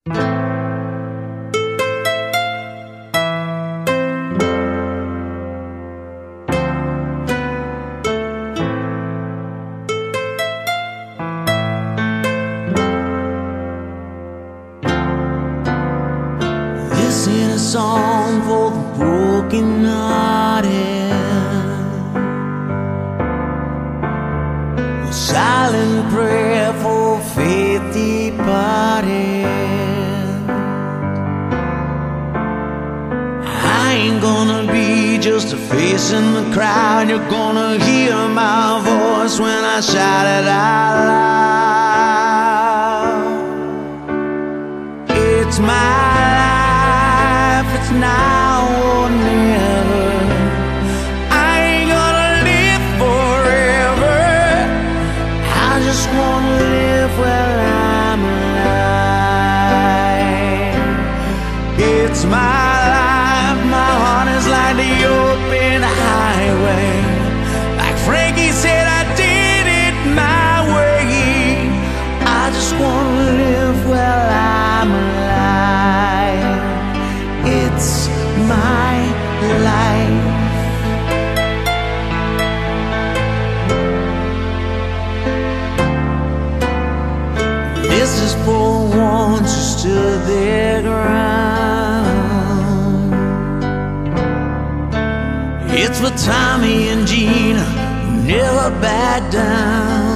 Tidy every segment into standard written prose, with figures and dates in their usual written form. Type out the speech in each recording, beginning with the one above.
This ain't a song for the broken-hearted, a silent prayer for faith departed. I ain't gonna be just a face in the crowd. You're gonna hear my voice when I shout it out loud. It's my life, it's now or never. I ain't gonna live forever. I just wanna live while I'm alive. It's my life, my heart is like the open highway. Like Frankie said, I did it my way. I just wanna live while I'm alive. It's my life. This is for ones who stood their ground. It's for Tommy and Gina who never back down.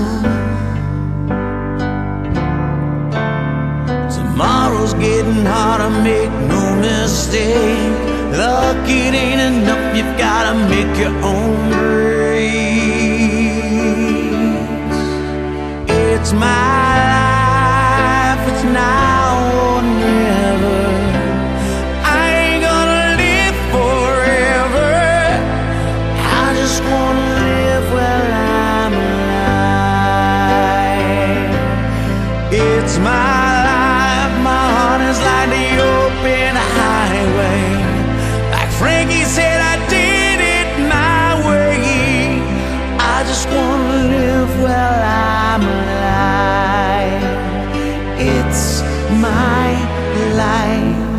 Tomorrow's getting harder, make no mistake. Luck, it ain't enough, you've gotta make your own grace. It's my life, it's now or never. I ain't gonna live forever. I just wanna live while I'm alive. It's my life, my heart is like the open highway. Like Frankie said, I did it my way. I just wanna live while I'm alive. It's my life.